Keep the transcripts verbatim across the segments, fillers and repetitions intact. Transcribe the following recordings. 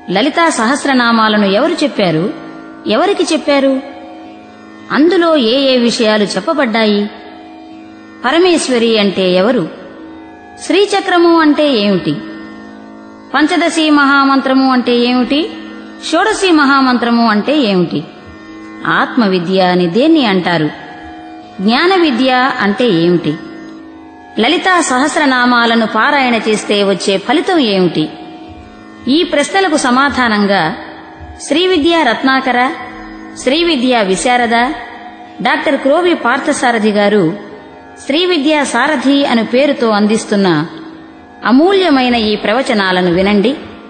లలితా సహస్రనామాలను ఎవరు చెప్పారు? ఎవరికి చెప్పారు? అందులో ఏ ఏ విషయాలు చెప్పబడ్డాయి? పరమేశ్వరి అంటే ఎవరు? శ్రీచక్రము అంటే ఏమిటి? పంచదశి మహామంత్రము అంటే ఏమిటి? షోడశి మహామంత్రము అంటే ఏమిటి? ఆత్మవిద్య అని దేన్ని అంటారు? జ్ఞాన విద్య అంటే ఏమిటి? లలితా సహస్రనామాలను పారాయణ చేస్తే వచ్చే ఫలితం ఏమిటి? ఈ ప్రశ్నలకు సమాధానంగా శ్రీవిద్యా రత్నాకర, శ్రీవిద్యా విశారద, డాక్టర్ క్రోవి పార్థసారథి గారు శ్రీవిద్యా సారథి అను పేరుతో అందిస్తున్న అమూల్యమైన ఈ ప్రవచనాలను వినండి.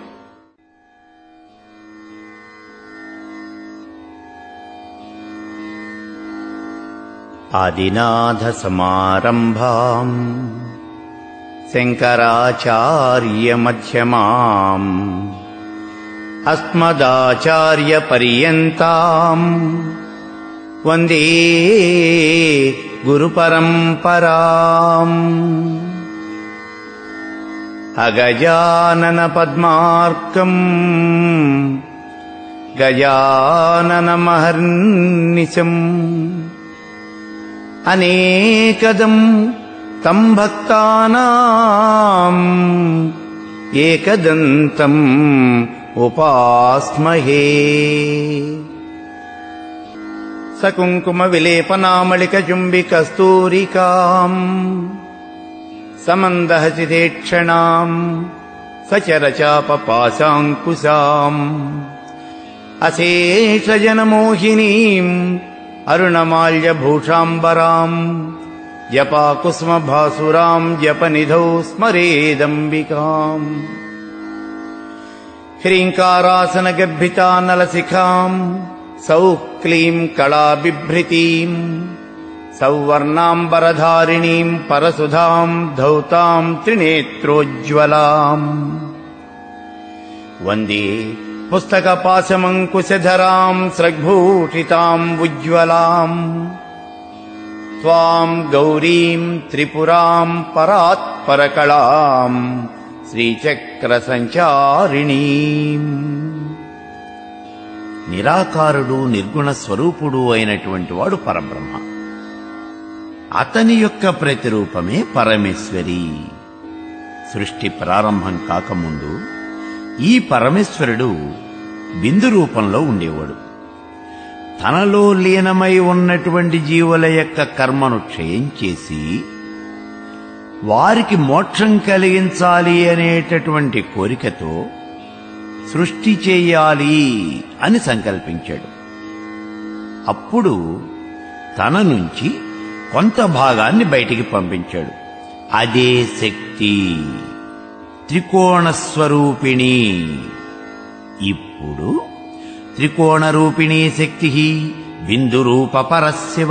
ఆదినాథ సమారంభాం శంకరాచార్య మధ్యమాం అస్మదాచార్య పర్యంతాం వందే గురు పరంపరాం. అగజానన పద్మార్కం గజానన మహర్నిశం అనేకదం తం భక్తానాం ఏకదంతం ఉపాస్మహే. సకుంకుమ విలేపనామళిక చుంబి కస్తూరికాం సమందహసితేక్షణాం సచరచాప పాశాంకుశాం అశేషజనమోహినీం అరుణమాల్యభూషాంబరాం జపాకుసుమభాసురాం జపనిధౌ స్మరేదంబికాం. హ్రీంకారాసనగర్భితానలశిఖాం సౌక్లీం కళాబిభ్రతీం సౌవర్ణాంబరధారిణీం పరసుధాం ధౌతాం త్రినేత్రోజ్వలాం. వందే పుస్తకపాశమంకుశధరాం స్రగ్భూషితాం ఉజ్వలాం. త్వాం గౌరీం త్రిపురాం పరాత్పరకళాం శ్రీచక్ర సంచారిణీం. నిరాకారుడు నిర్గుణ స్వరూపుడు అయినటువంటి వాడు పరబ్రహ్మ. అతని యొక్క ప్రతిరూపమే పరమేశ్వరి. సృష్టి ప్రారంభం కాకముందు ఈ పరమేశ్వరుడు బిందు రూపంలో ఉండేవాడు. తనలో లీనమై ఉన్నటువంటి జీవుల యొక్క కర్మను క్షయం చేసి వారికి మోక్షం కలిగించాలి అనేటటువంటి కోరికతో సృష్టి చేయాలి అని సంకల్పించాడు. అప్పుడు తన నుంచి కొంత భాగాన్ని బయటికి పంపించాడు. అదే శక్తి, త్రికోణ స్వరూపిణి. ఇప్పుడు త్రికోణ రూపిణీ శక్తి బిందు రూప పరశివ.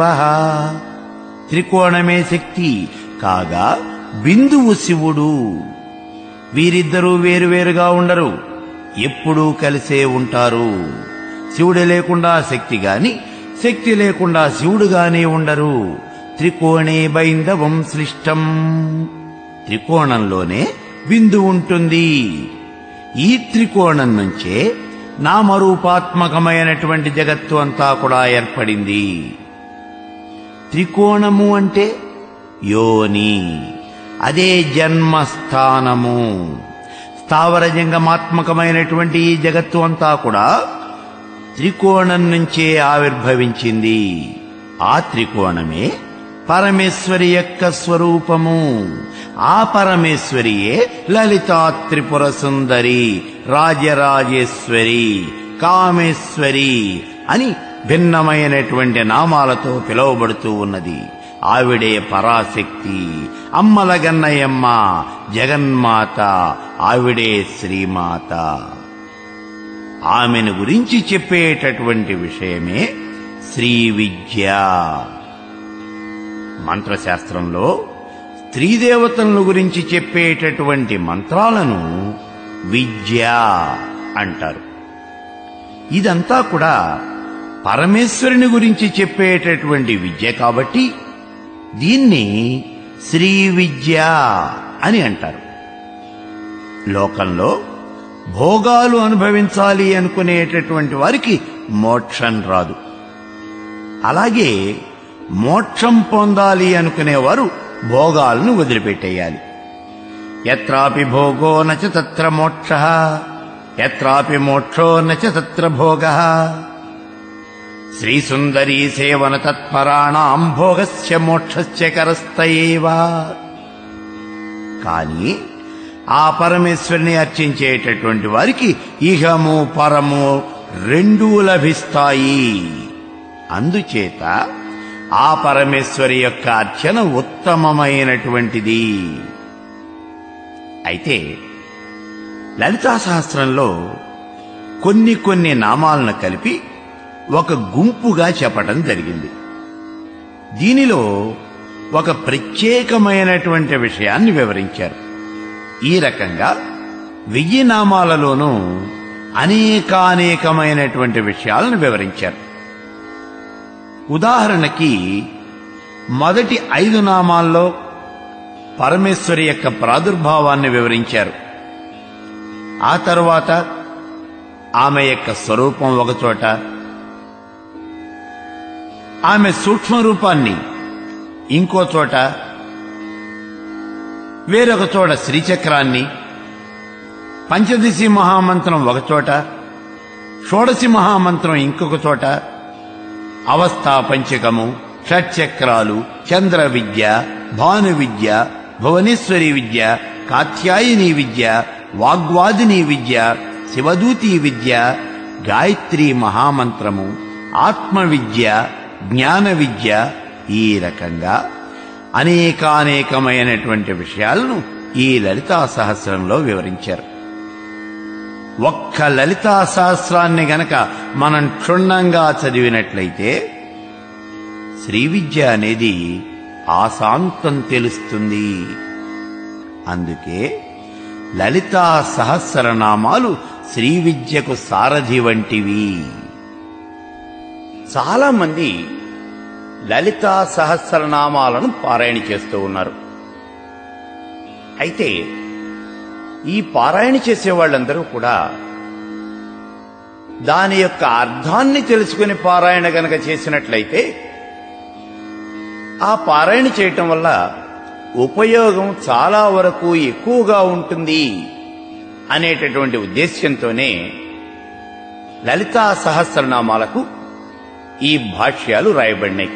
త్రికోణమే శక్తి కాగా బిందువు శివుడు. వీరిద్దరూ వేరువేరుగా ఉండరు, ఎప్పుడూ కలిసే ఉంటారు. శివుడు లేకుండా శక్తి గాని, శక్తి లేకుండా శివుడు గాని ఉండరు. త్రికోణే బైందవం శ్లిష్టం. త్రికోణంలోనే బిందు ఉంటుంది. ఈ త్రికోణం నుంచే నామరూపాత్మకమైనటువంటి జగత్తు అంతా కూడా ఏర్పడింది. త్రికోణము అంటే యోని, అదే జన్మస్థానము. స్థావర జంగమాత్మకమైనటువంటి ఈ జగత్తు అంతా కూడా త్రికోణం నుంచే ఆవిర్భవించింది. ఆ త్రికోణమే పరమేశ్వరి యొక్క స్వరూపము. ఆ పరమేశ్వరియే లలితా త్రిపుర సుందరి, రాజరాజేశ్వరి, కామేశ్వరి అని భిన్నమైనటువంటి నామాలతో పిలువబడుతూ ఉన్నది. ఆవిడే పరాశక్తి, అమ్మల గన్నయమ్మ, జగన్మాత, ఆవిడే శ్రీమాత. ఆమెను గురించి చెప్పేటటువంటి విషయమే శ్రీ విద్య. మంత్రశాస్త్రంలో స్త్రీదేవతలను గురించి చెప్పేటటువంటి మంత్రాలను విద్య అంటారు. ఇదంతా కూడా పరమేశ్వరుని గురించి చెప్పేటటువంటి విద్య కాబట్టి దీన్ని శ్రీ విద్య అని అంటారు. లోకంలో భోగాలు అనుభవించాలి అనుకునేటటువంటి వారికి మోక్షం రాదు. అలాగే మోక్షం పొందాలి అనుకునేవారు భోగాలను వదిలిపెట్టేయాలి. యత్రాపి భోగో నచ తత్ర మోక్షః, యత్రాపి మోక్షో నచ తత్ర భోగః. శ్రీసుందరీ సేవన తత్పరాణాం భోగస్య మోక్షస్య కరస్తయేవ. కానీ ఆ పరమేశ్వరుని అర్చించేటటువంటి వారికి ఇహము పరము రెండూ లభిస్తాయి. అందుచేత ఆ పరమేశ్వరి యొక్క అర్చన ఉత్తమమైనటువంటిది. అయితే లలితా సహస్రంలో కొన్ని కొన్ని నామాలను కలిపి ఒక గుంపుగా చెప్పటం జరిగింది. దీనిలో ఒక ప్రత్యేకమైనటువంటి విషయాన్ని వివరించారు. ఈ రకంగా వెయ్యి నామాలలోనూ అనేకానేకమైనటువంటి విషయాలను వివరించారు. ఉదాహరణకి మొదటి ఐదు నామాల్లో పరమేశ్వరి యొక్క ప్రాదుర్భావాన్ని వివరించారు. ఆ తరువాత ఆమె యొక్క స్వరూపం ఒకచోట, ఆమె సూక్ష్మ రూపాన్ని ఇంకో చోట, వేరొక చోట శ్రీచక్రాన్ని, పంచదశి మహామంత్రం ఒకచోట, షోడశి మహామంత్రం ఇంకొక చోట, అవస్థా పంచకము, షట్చక్రాలు, చంద్ర విద్య, భాను విద్య, భువనేశ్వరి విద్య, కాత్యాయని విద్య, వాగ్వాదిని విద్య, శివదూతి విద్య, గాయత్రీ మహామంత్రము, ఆత్మ విద్య, జ్ఞాన విద్య, ఈ రకంగా అనేకానేకమైనటువంటి విషయాలను ఈ లలితా సహస్రంలో వివరించారు. ఒక్క లలితా సహస్రాన్ని గనక మనం క్షుణ్ణంగా చదివినట్లయితే శ్రీ విద్య అనేది ఆశాంతం తెలుస్తుంది. అందుకే లలితా సహస్రనామాలు శ్రీ విద్యకు సారథి వంటివి. చాలా మంది లలితా సహస్రనామాలను పారాయణ చేస్తూ ఉన్నారు. అయితే ఈ పారాయణ చేసే వాళ్ళందరూ కూడా దాని యొక్క అర్థాన్ని తెలుసుకుని పారాయణ గనక చేసినట్లయితే ఆ పారాయణ చేయటం వల్ల ఉపయోగం చాలా వరకు ఎక్కువగా ఉంటుంది అనేటటువంటి ఉద్దేశ్యంతోనే లలితా సహస్రనామాలకు ఈ భాష్యాలు రాయబడినాయి.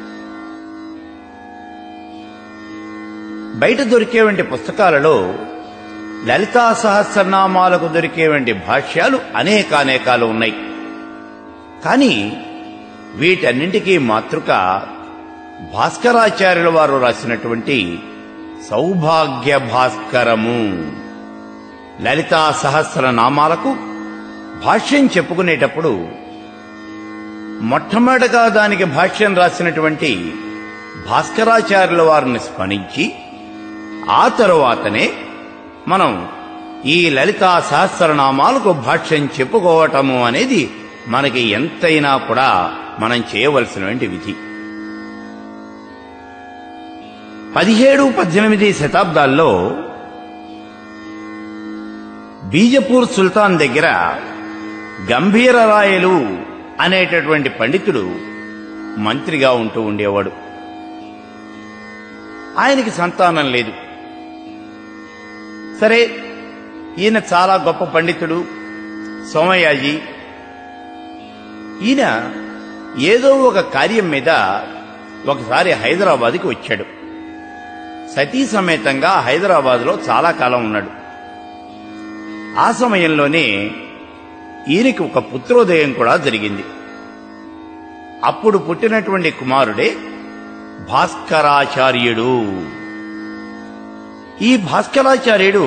బయట దొరికేవంటి పుస్తకాలలో లలితా సహస్రనామాలకు దొరికేవంటి భాష్యాలు అనేకానేకాలు ఉన్నాయి. కానీ వీటన్నింటికీ మాతృక భాస్కరాచార్యుల వారు రాసినటువంటి సౌభాగ్య భాస్కరము. లలితా సహస్రనామాలకు భాష్యం చెప్పుకునేటప్పుడు మొట్టమొదటగా దానికి భాష్యం రాసినటువంటి భాస్కరాచార్యుల వారిని స్మరించి ఆ తరువాతనే మనం ఈ లలితా సహస్రనామాలకు భాష్యం చెప్పుకోవటము అనేది మనకి ఎంతైనా కూడా మనం చేయవలసినటువంటి విధి. పదిహేడు పద్దెనిమిది శతాబ్దాల్లో బీజపూర్ సుల్తాన్ దగ్గర గంభీరరాయలు అనేటటువంటి పండితుడు మంత్రిగా ఉంటూ ఉండేవాడు. ఆయనకి సంతానం లేదు. సరే, ఈయన చాలా గొప్ప పండితుడు సోమయాజీ. ఈయన ఏదో ఒక కార్యం మీద ఒకసారి హైదరాబాద్కి వచ్చాడు. సతీ సమేతంగా హైదరాబాద్లో చాలా కాలం ఉన్నాడు. ఆ సమయంలోనే ఈయనకి ఒక పుత్రోదయం కూడా జరిగింది. అప్పుడు పుట్టినటువంటి కుమారుడే భాస్కరాచార్యుడు. ఈ భాస్కరాచార్యుడు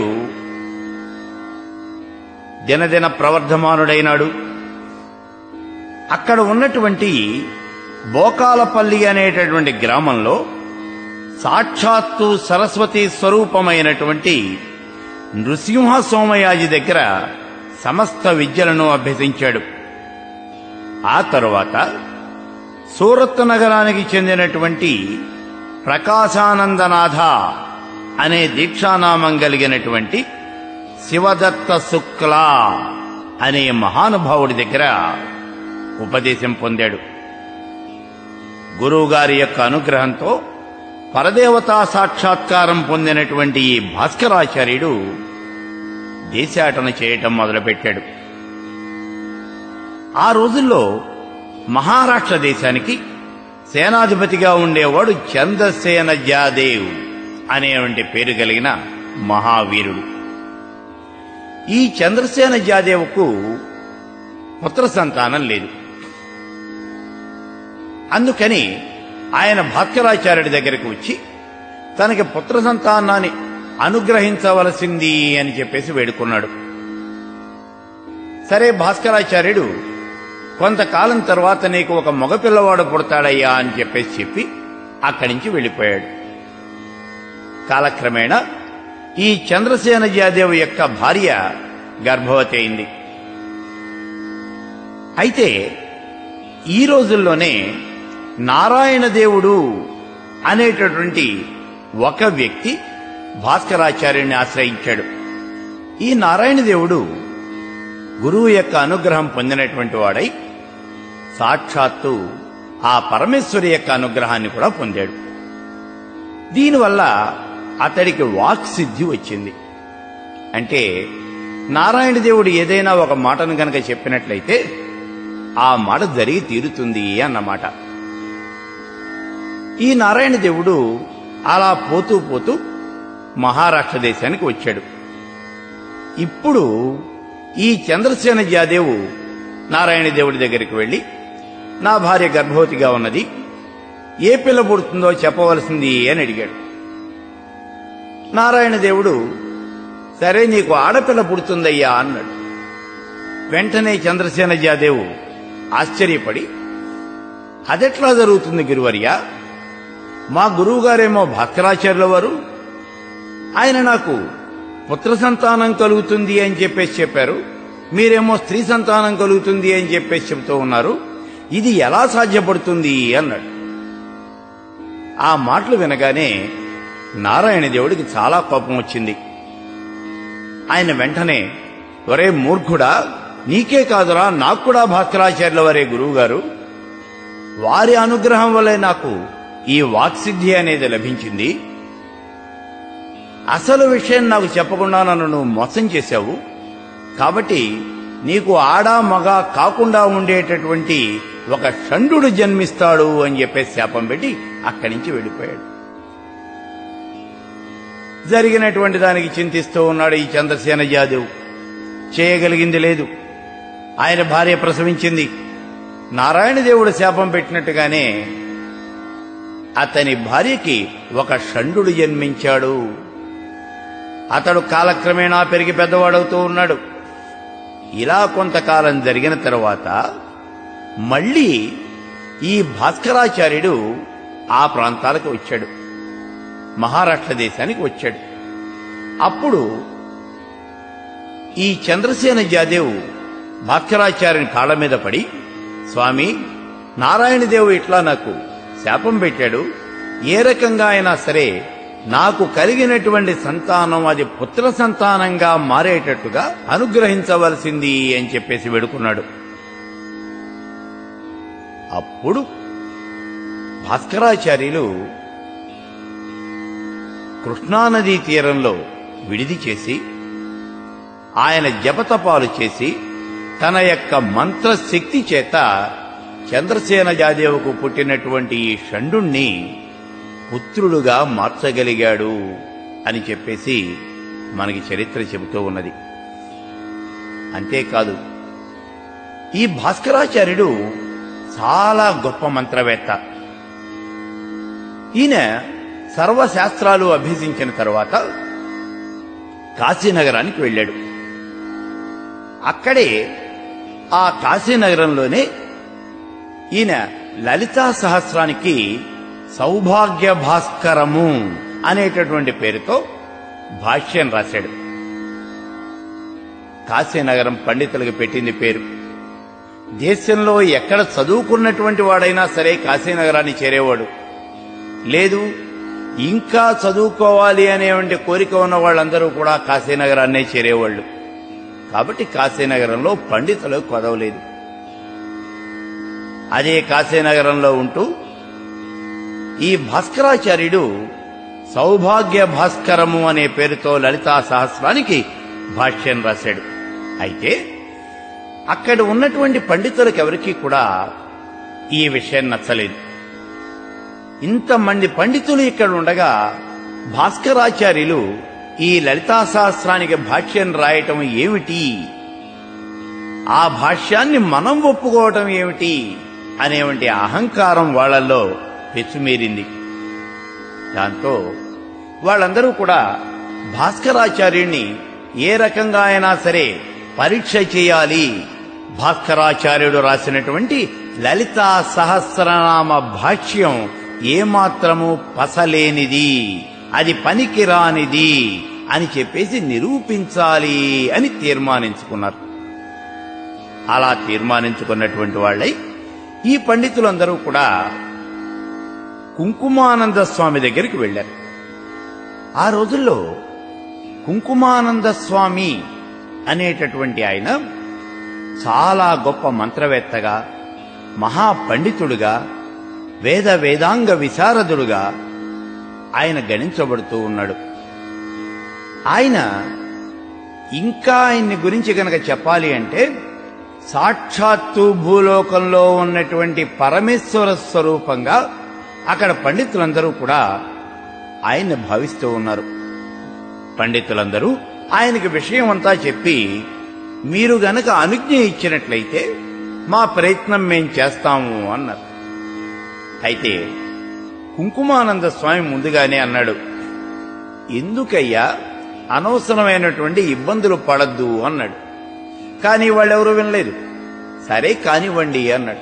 దినదిన ప్రవర్ధమానుడైనాడు. అక్కడ ఉన్నటువంటి బోకాలపల్లి అనేటటువంటి గ్రామంలో సాక్షాత్తు సరస్వతి స్వరూపమైనటువంటి నృసింహ సోమయాజి దగ్గర సమస్త విద్యలను అభ్యసించాడు. ఆ తరువాత సూరత్ నగరానికి చెందినటువంటి ప్రకాశానందనాథ అనే దీక్షానామం కలిగినటువంటి శివదత్త శుక్ల అనే మహానుభావుడి దగ్గర ఉపదేశం పొందాడు. గురువుగారి యొక్క అనుగ్రహంతో పరదేవతా సాక్షాత్కారం పొందినటువంటి ఈ భాస్కరాచార్యుడు దేశాటన చేయటం మొదలుపెట్టాడు. ఆ రోజుల్లో మహారాష్ట్ర దేశానికి సేనాధిపతిగా ఉండేవాడు చంద్రసేన జాదేవ్ అనేటువంటి పేరు కలిగిన మహావీరుడు. ఈ చంద్రసేన జాదేవ్కు పుత్ర సంతానం లేదు. అందుకని ఆయన భాస్కరాచార్యుడి దగ్గరికి వచ్చి తనకి పుత్ర సంతానాన్ని అనుగ్రహించవలసింది అని చెప్పేసి వేడుకున్నాడు. సరే, భాస్కరాచార్యుడు కొంతకాలం తర్వాత నీకు ఒక మగపిల్లవాడు పుడతాడయ్యా అని చెప్పేసి చెప్పి అక్కడి నుంచి వెళ్ళిపోయాడు. కాలక్రమేణా ఈ చంద్రసేన జాదేవ్ యొక్క భార్య గర్భవతి అయింది. అయితే ఈ రోజుల్లోనే నారాయణ దేవుడు అనేటటువంటి ఒక వ్యక్తి భాస్కరాచార్యుని ఆశ్రయించాడు. ఈ నారాయణ దేవుడు గురువు యొక్క అనుగ్రహం పొందినటువంటి వాడై సాక్షాత్తు ఆ పరమేశ్వరి యొక్క అనుగ్రహాన్ని కూడా పొందాడు. దీనివల్ల అతడికి వాక్సిద్ధి వచ్చింది. అంటే నారాయణ దేవుడు ఏదైనా ఒక మాటను గనక చెప్పినట్లయితే ఆ మాట జరిగి తీరుతుంది అన్నమాట. ఈ నారాయణ దేవుడు అలా పోతూ పోతూ మహారాష్ట్ర దేశానికి వచ్చాడు. ఇప్పుడు ఈ చంద్రసేన జాదేవు నారాయణ దేవుడి దగ్గరికి వెళ్లి, నా భార్య గర్భవతిగా ఉన్నది, ఏ పిల్ల పుడుతుందో చెప్పవలసింది అని అడిగాడు. నారాయణ దేవుడు, సరే నీకు ఆడపిల్ల పుడుతుందయ్యా అన్నాడు. వెంటనే చంద్రసేన జాదేవు ఆశ్చర్యపడి, అదెట్లా జరుగుతుంది గురువర్య? మా గురువుగారేమో భాస్కరాచార్యుల వారు, ఆయన నాకు పుత్ర సంతానం కలుగుతుంది అని చెప్పేసి చెప్పారు, మీరేమో స్త్రీ సంతానం కలుగుతుంది అని చెప్పేసి చెబుతూ ఉన్నారు, ఇది ఎలా సాధ్యపడుతుంది అన్నాడు. ఆ మాటలు వినగానే నారాయణ దేవుడికి చాలా కోపం వచ్చింది. ఆయన వెంటనే, ఒరే మూర్ఖుడా, నీకే కాదురా నాకు కూడా భాస్కరాచార్యుల వారే గురువుగారు, వారి అనుగ్రహం వల్లే నాకు ఈ వాక్సిద్ధి అనేది లభించింది. అసలు విషయం నాకు చెప్పకుండా నన్ను నువ్వు మోసం చేశావు, కాబట్టి నీకు ఆడా మగ కాకుండా ఉండేటటువంటి ఒక షండుడు జన్మిస్తాడు అని చెప్పేసి శాపం పెట్టి అక్కడి నుంచి వెళ్ళిపోయాడు. జరిగినటువంటి దానికి చింతిస్తూ ఉన్నాడు ఈ చంద్రసేన జాదేవ్. చేయగలిగింది లేదు. ఆయన భార్య ప్రసవించింది. నారాయణ దేవుడు శాపం పెట్టినట్టుగానే అతని భార్యకి ఒక షండుడు జన్మించాడు. అతడు కాలక్రమేణా పెరిగి పెద్దవాడవుతూ ఉన్నాడు. ఇలా కొంతకాలం జరిగిన తరువాత మళ్లీ ఈ భాస్కరాచార్యుడు ఆ ప్రాంతాలకు వచ్చాడు, మహారాష్ట్ర దేశానికి వచ్చాడు. అప్పుడు ఈ చంద్రసేన జాదేవ్ భాస్కరాచార్యుని కాళ్ళ మీద పడి, స్వామి, నారాయణదేవు ఇట్లా నాకు శాపం పెట్టాడు, ఏ రకంగా అయినా సరే నాకు కలిగినటువంటి సంతానం అది పుత్ర సంతానంగా మారేటట్టుగా అనుగ్రహించవలసింది అని చెప్పేసి వేడుకున్నాడు. అప్పుడు భాస్కరాచార్యులు కృష్ణానదీ తీరంలో విడిది చేసి ఆయన జపతపాలు చేసి తన యొక్క మంత్రశక్తి చేత చంద్రసేన జాదేవుకు పుట్టినటువంటి ఈ షండుణ్ణి పుత్రుడుగా మార్చగలిగాడు అని చెప్పేసి మనకి చరిత్ర చెబుతూ ఉన్నది. అంతేకాదు, ఈ భాస్కరాచార్యుడు చాలా గొప్ప మంత్రవేత్త. ఈయన సర్వశాస్త్రాలు అభ్యసించిన తర్వాత కాశీనగరానికి వెళ్ళాడు. అక్కడే ఆ కాశీనగరంలోనే ఈయన లలితా సహస్రానికి సౌభాగ్య భాస్కరము అనేటటువంటి పేరుతో భాష్యం రాశాడు. కాశీనగరం పండితులకు పెట్టింది పేరు. దేశంలో ఎక్కడ చదువుకున్నటువంటి వాడైనా సరే కాశీనగరాన్ని చేరేవాడు. లేదు, ఇంకా చదువుకోవాలి అనేటువంటి కోరిక ఉన్న వాళ్ళందరూ కూడా కాశీనగరాన్నే చేరేవాళ్ళు. కాబట్టి కాశీనగరంలో పండితులు కొదవలేదు. అదే కాశీనగరంలో ఉంటూ ఈ భాస్కరాచార్యుడు సౌభాగ్య భాస్కరము అనే పేరుతో లలితా సహస్రానికి భాష్యం రాశాడు. అయితే అక్కడ ఉన్నటువంటి పండితులకు ఎవరికీ కూడా ఈ విషయం నచ్చలేదు. ఇంతమంది పండితులు ఇక్కడ ఉండగా భాస్కరాచార్యులు ఈ లలితా సహస్రానికి భాష్యం రాయటం ఏమిటి, ఆ భాష్యాన్ని మనం ఒప్పుకోవటం ఏమిటి అనేవంటి అహంకారం వాళ్లలో పెచ్చుమీరింది. దాంతో వాళ్ళందరూ కూడా భాస్కరాచార్యుణ్ణి ఏ రకంగా అయినా సరే పరీక్ష చేయాలి, భాస్కరాచార్యుడు రాసినటువంటి లలితా సహస్రనామ భాష్యం ఏమాత్రము పసలేనిది, అది పనికిరానిది అని చెప్పేసి నిరూపించాలి అని తీర్మానించుకున్నారు. అలా తీర్మానించుకున్నటువంటి వాళ్ళై ఈ పండితులందరూ కూడా కుంకుమానంద స్వామి దగ్గరికి వెళ్లారు. ఆ రోజుల్లో కుంకుమానంద స్వామి అనేటటువంటి ఆయన చాలా గొప్ప మంత్రవేత్తగా, మహాపండితుడుగా, వేద వేదాంగ విశారదుడుగా ఆయన గణించబడుతూ ఉన్నాడు. ఆయన ఇంకా ఆయన్ని గురించి గనక చెప్పాలి అంటే సాక్షాత్తు భూలోకంలో ఉన్నటువంటి పరమేశ్వర స్వరూపంగా అక్కడ పండితులందరూ కూడా ఆయన్ని భావిస్తూ ఉన్నారు. పండితులందరూ ఆయనకి విషయం అంతా చెప్పి, మీరు గనక అనుజ్ఞ ఇచ్చినట్లయితే మా ప్రయత్నం మేం చేస్తాము అన్నారు. అయితే కుంకుమానంద స్వామి ముందుగానే అన్నాడు, ఎందుకయ్యా అనవసరమైనటువంటి ఇబ్బందులు పడద్దు అన్నాడు. కానీ వాళ్ళెవరూ వినలేదు. సరే కానివ్వండి అన్నాడు.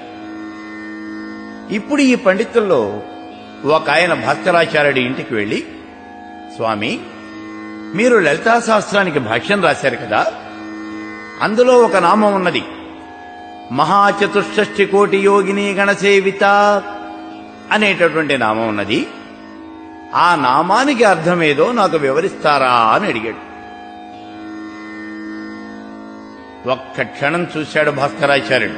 ఇప్పుడు ఈ పండితుల్లో ఒక ఆయన భాస్కరాచార్యుడి ఇంటికి వెళ్లి, స్వామి మీరు లలితా శాస్త్రానికి భాష్యం రాశారు కదా, అందులో ఒక నామం ఉన్నది, మహాచతుషష్ఠి కోటి యోగిని గణసేవిత అనేటటువంటి నామం ఉన్నది. ఆ నామానికి అర్థమేదో నాకు వివరిస్తారా అని అడిగాడు. ఒక్క క్షణం చూశాడు భాస్కరాచార్యుడు.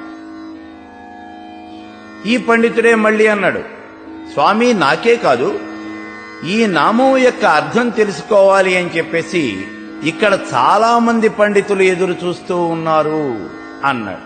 ఈ పండితుడే మళ్ళీ అన్నాడు, స్వామి నాకే కాదు, ఈ నామం యొక్క అర్థం తెలుసుకోవాలి అని చెప్పేసి ఇక్కడ చాలా మంది పండితులు ఎదురు చూస్తూ ఉన్నారు అన్నాడు.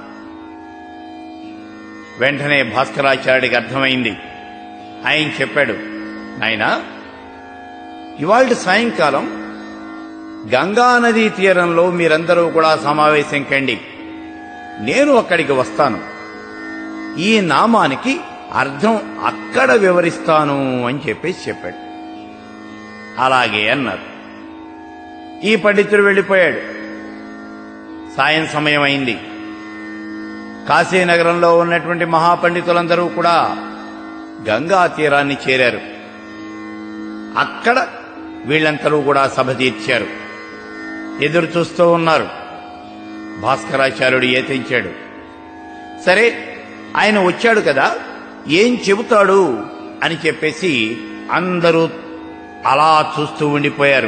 వెంటనే భాస్కరాచార్యుడికి అర్థమైంది. ఆయన చెప్పాడు, నాయనా ఇవాళ సాయంకాలం గంగా నదీ తీరంలో మీరందరూ కూడా సమావేశం కండి, నేను అక్కడికి వస్తాను, ఈ నామానికి అర్థం అక్కడ వివరిస్తాను అని చెప్పేసి చెప్పాడు. అలాగే అన్నారు. ఈ పండితుడు వెళ్ళిపోయాడు. సాయం సమయం అయింది. కాశీనగరంలో ఉన్నటువంటి మహాపండితులందరూ కూడా గంగా తీరాన్ని చేరారు. అక్కడ వీళ్ళందరూ కూడా సభ తీర్చారు. ఎదురు చూస్తూ ఉన్నారు. భాస్కరాచార్యుడు ఏతించాడు. సరే ఆయన వచ్చాడు కదా, ఏం చెబుతాడు అని చెప్పేసి అందరూ అలా చూస్తూ ఉండిపోయారు.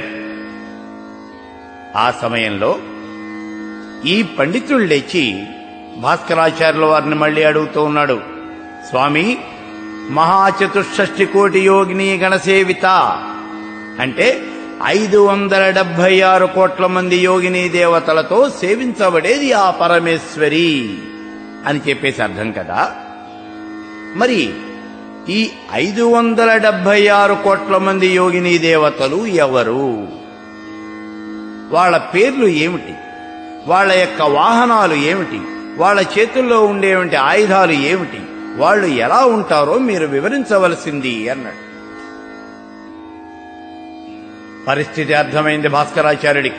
ఆ సమయంలో ఈ పండితుడు లేచి భాస్కరాచార్యుల వారిని మళ్లీ అడుగుతూ ఉన్నాడు, స్వామి మహాచతుషష్ఠి కోటి యోగిని గణసేవిత అంటే ఐదు వందల డెబ్బై ఆరు కోట్ల మంది యోగిని దేవతలతో సేవించబడేది ఆ పరమేశ్వరి అని చెప్పేసి అర్థం కదా. మరి ఈ ఐదు వందల డెబ్బై ఆరు కోట్ల మంది యోగిని దేవతలు ఎవరు, వాళ్ళ పేర్లు ఏమిటి, వాళ్ళ యొక్క వాహనాలు ఏమిటి, వాళ్ళ చేతుల్లో ఉండేవంటి ఆయుధాలు ఏమిటి, వాళ్ళు ఎలా ఉంటారో మీరు వివరించవలసింది అన్నాడు. పరిస్థితి అర్థమైంది భాస్కరాచార్యుడికి.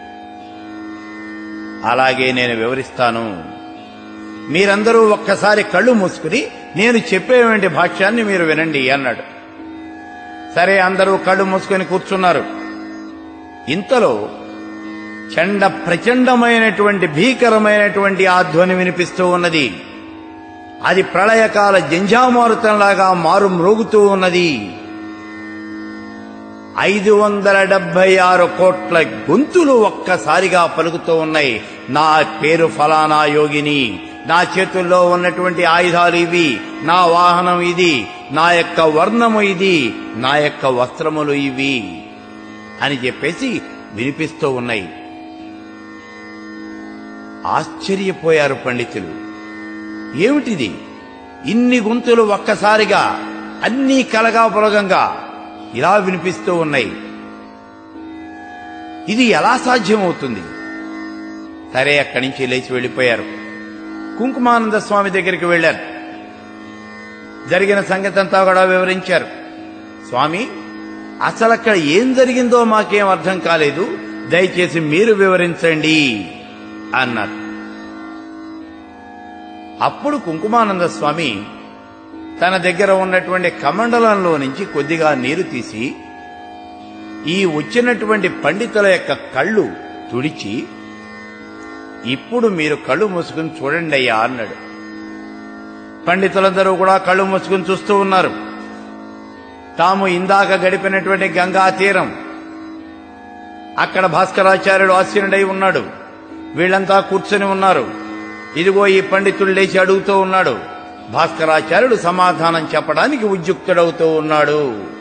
అలాగే నేను వివరిస్తాను, మీరందరూ ఒక్కసారి కళ్ళు మూసుకుని నేను చెప్పేటువంటి భాష్యాన్ని మీరు వినండి అన్నాడు. సరే అందరూ కళ్ళు మూసుకొని కూర్చున్నారు. ఇంతలో చండ ప్రచండమైనటువంటి భీకరమైనటువంటి ఆ ధ్వని వినిపిస్తూ ఉన్నది. అది ప్రళయకాల జంఝామారుతంలాగా మారు మ్రోగుతూ ఉన్నది. ఐదు వందల డెబ్బై ఆరు కోట్ల గొంతులు ఒక్కసారిగా పలుకుతూ ఉన్నాయి. నా పేరు ఫలానా యోగిని, నా చేతుల్లో ఉన్నటువంటి ఆయుధాలు ఇవి, నా వాహనం ఇది, నా యొక్క వర్ణము ఇది, నా యొక్క వస్త్రములు ఇవి అని చెప్పేసి వినిపిస్తూ ఉన్నాయి. ఆశ్చర్యపోయారు పండితులు. ఏమిటిది? ఇన్ని గొంతులు ఒక్కసారిగా అన్నీ కలగా పొలగంగా ఇలా వినిపిస్తూ ఉన్నాయి. ఇది ఎలా సాధ్యమవుతుంది? సరే, అక్కడి నుంచి లేచి వెళ్లిపోయారు. కుంకుమానంద స్వామి దగ్గరికి వెళ్లారు. జరిగిన సంగతి అంతా కూడా వివరించారు. స్వామి, అసలు అక్కడ ఏం జరిగిందో మాకేం అర్థం కాలేదు, దయచేసి మీరు వివరించండి అన్నారు. అప్పుడు కుంకుమానంద స్వామి తన దగ్గర ఉన్నటువంటి కమండలంలో నుంచి కొద్దిగా నీరు తీసి ఈ వచ్చినటువంటి పండితుల యొక్క కళ్ళు తుడిచి, ఇప్పుడు మీరు కళ్ళు మూసుకుని చూడండి అయ్యా అన్నాడు. పండితులందరూ కూడా కళ్ళు మూసుకుని చూస్తూ ఉన్నారు. తాము ఇందాక గడిపినటువంటి గంగా తీరం, అక్కడ భాస్కరాచార్యుడు ఆసీనుడై ఉన్నాడు. వీళ్లంతా కూర్చొని ఉన్నారు. ఇదిగో ఈ పండితుడు లేచి అడుగుతూ ఉన్నాడు. భాస్కరాచార్యుడు సమాధానం చెప్పడానికి ఉద్యుక్తుడవుతూ ఉన్నాడు.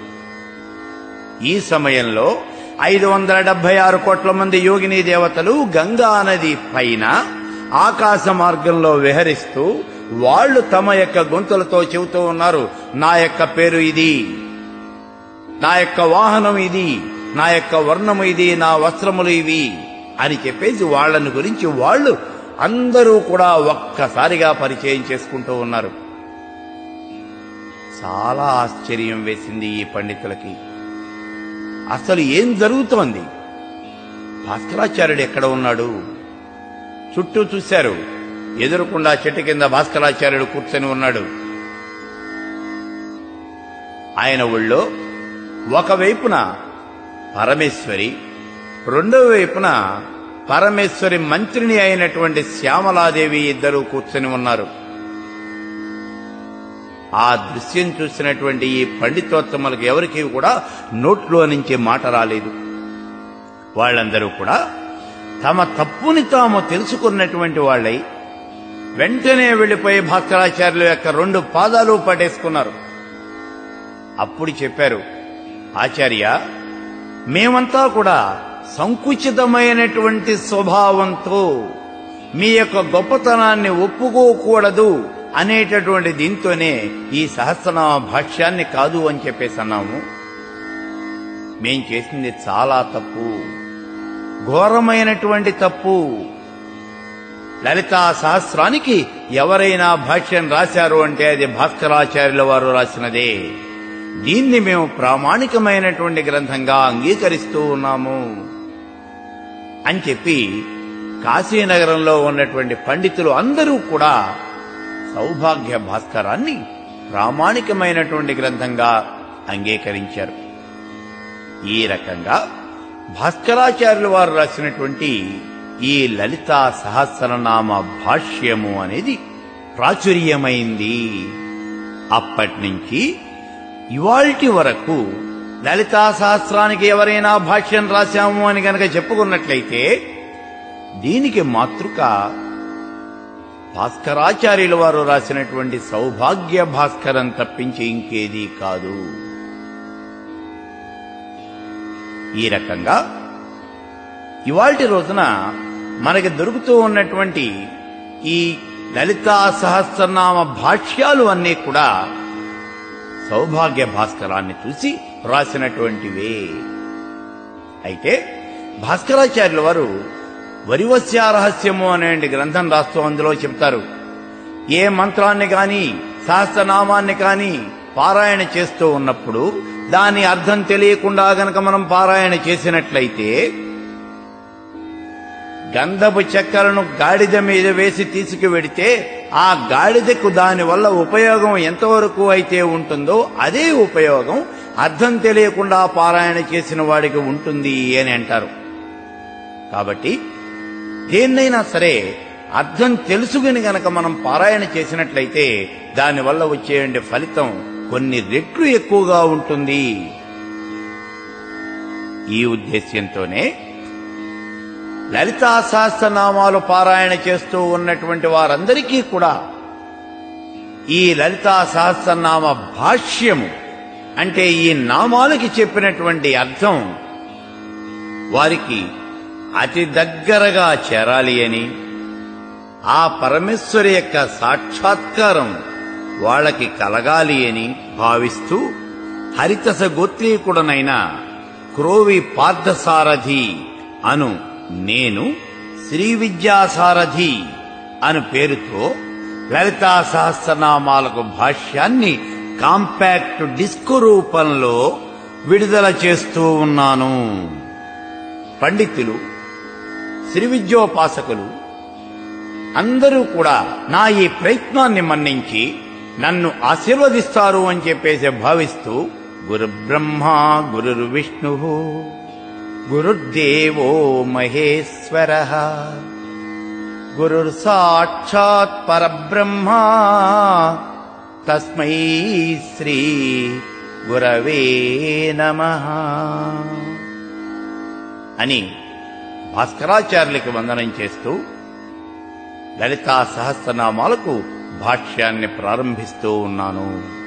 ఈ సమయంలో ఐదు వందల డెబ్బై ఆరు కోట్ల మంది యోగిని దేవతలు గంగా నది పైన ఆకాశ మార్గంలో విహరిస్తూ వాళ్లు తమ యొక్క గొంతులతో చెబుతూ ఉన్నారు, నా యొక్క పేరు ఇది, నా యొక్క వాహనం ఇది, నా యొక్క వర్ణము ఇది, నా వస్త్రములు ఇవి అని చెప్పేసి వాళ్లను గురించి వాళ్లు అందరూ కూడా ఒక్కసారిగా పరిచయం చేసుకుంటూ ఉన్నారు. చాలా ఆశ్చర్యం వేసింది ఈ పండితులకి. అసలు ఏం జరుగుతోంది? భాస్కరాచార్యుడు ఎక్కడ ఉన్నాడు? చుట్టూ చూశారు. ఎదురుకుండా చెట్టు కింద భాస్కరాచార్యుడు కూర్చొని ఉన్నాడు. ఆయన ఒళ్ళో ఒకవైపున పరమేశ్వరి, రెండవ వైపున పరమేశ్వరి మంత్రిని అయినటువంటి శ్యామలాదేవి ఇద్దరూ కూర్చొని ఉన్నారు. ఆ దృశ్యం చూసినటువంటి ఈ పండితోత్తములకు ఎవరికీ కూడా నోట్లో నుంచి మాట రాలేదు. వాళ్ళందరూ కూడా తమ తప్పుని తాము తెలుసుకున్నటువంటి వాళ్ళై వెంటనే వెళ్లిపోయి భాస్కరాచార్యుల యొక్క రెండు పాదాలు పట్టేసుకున్నారు. అప్పుడు చెప్పారు, ఆచార్య, మేమంతా కూడా సంకుచితమైనటువంటి స్వభావంతో మీ యొక్క గొప్పతనాన్ని ఒప్పుకోకూడదు అనేటటువంటి దీంతోనే ఈ సహస్రనామ భాష్యాన్ని కాదు అని చెప్పేసి అన్నాము. మేం చేసింది చాలా తప్పు, ఘోరమైనటువంటి తప్పు. లలితా సహస్రానికి ఎవరైనా భాష్యం రాశారు అంటే అది భాస్కరాచార్యుల వారు రాసినదే. దీన్ని మేము ప్రామాణికమైనటువంటి గ్రంథంగా అంగీకరిస్తూ ఉన్నాము అని చెప్పి కాశీనగరంలో ఉన్నటువంటి పండితులు అందరూ కూడా సౌభాగ్య భాస్కరాన్ని ప్రామాణికమైనటువంటి గ్రంథంగా అంగీకరించారు. ఈ రకంగా భాస్కరాచార్యుల వారు రాసినటువంటి ఈ లలితా సహస్రనామ భాష్యము అనేది ప్రాచుర్యమైంది. అప్పటి నుంచి ఇవాల్టి వరకు లలితా సహస్రానికి ఎవరైనా భాష్యం రాశాము అని గనక చెప్పుకున్నట్లయితే దీనికి మాతృక భాస్కరాచార్యుల వారు రాసినటువంటి సౌభాగ్య భాస్కరం తప్పించి ఇంకేదీ కాదు. ఈ రకంగా ఇవాల్టి రోజున మనకి దొరుకుతూ ఉన్నటువంటి ఈ లలితా సహస్రనామ భాష్యాలు అన్నీ కూడా సౌభాగ్య భాస్కరాన్ని చూసి రాసినటువంటివే. అయితే భాస్కరాచార్యుల వారు వరివస్యారహస్యము అనే గ్రంథం రాస్తూ అందులో చెప్తారు, ఏ మంత్రాన్ని కాని సహస్రనామాన్ని కాని పారాయణ చేస్తూ ఉన్నప్పుడు దాని అర్థం తెలియకుండా గనక మనం పారాయణ చేసినట్లయితే గంధపు చెక్కలను గాడిద మీద వేసి తీసుకువెడితే ఆ గాడిదకు దానివల్ల ఉపయోగం ఎంతవరకు అయితే ఉంటుందో అదే ఉపయోగం అర్థం తెలియకుండా పారాయణ చేసిన వాడికి ఉంటుంది అని అంటారు. కాబట్టి దేన్నైనా సరే అర్థం తెలుసుకుని గనక మనం పారాయణ చేసినట్లయితే దానివల్ల వచ్చే ఫలితం కొన్ని రెట్లు ఎక్కువగా ఉంటుంది. ఈ ఉద్దేశ్యంతోనే లలితా సహస్రనామాలు పారాయణ చేస్తూ ఉన్నటువంటి వారందరికీ కూడా ఈ లలితా సహస్రనామ భాష్యము అంటే ఈ నామాలకి చెప్పినటువంటి అర్థం వారికి అతి దగ్గరగా చేరాలి అని, ఆ పరమేశ్వరి యొక్క సాక్షాత్కారం వాళ్ళకి కలగాలి అని భావిస్తూ హరితస గోత్రీకుడనైన క్రోవి పార్థసారథి అను నేను శ్రీ విద్యాసారథి అను పేరుతో లలితా సహస్రనామాలకు భాష్యాన్ని కాంపాక్ట్ డిస్క్ రూపంలో విడుదల చేస్తూ ఉన్నాను. పండితులు, శ్రీ విద్యోపాసకులు అందరూ కూడా నా ఈ ప్రయత్నాన్ని మన్నించి నన్ను ఆశీర్వదిస్తారు అని చెప్పేసి భావిస్తూ గురు బ్రహ్మ గురు విష్ణు గురుర్దేవో మహేశ్వర గురుర్ సాక్షాత్ పరబ్రహ్మ తస్మై శ్రీ గురవే నమః అని భాస్కరాచార్యులకి వందనం చేస్తూ లలితా సహస్రనామాలకు భాష్యాన్ని ప్రారంభిస్తూ ఉన్నాను.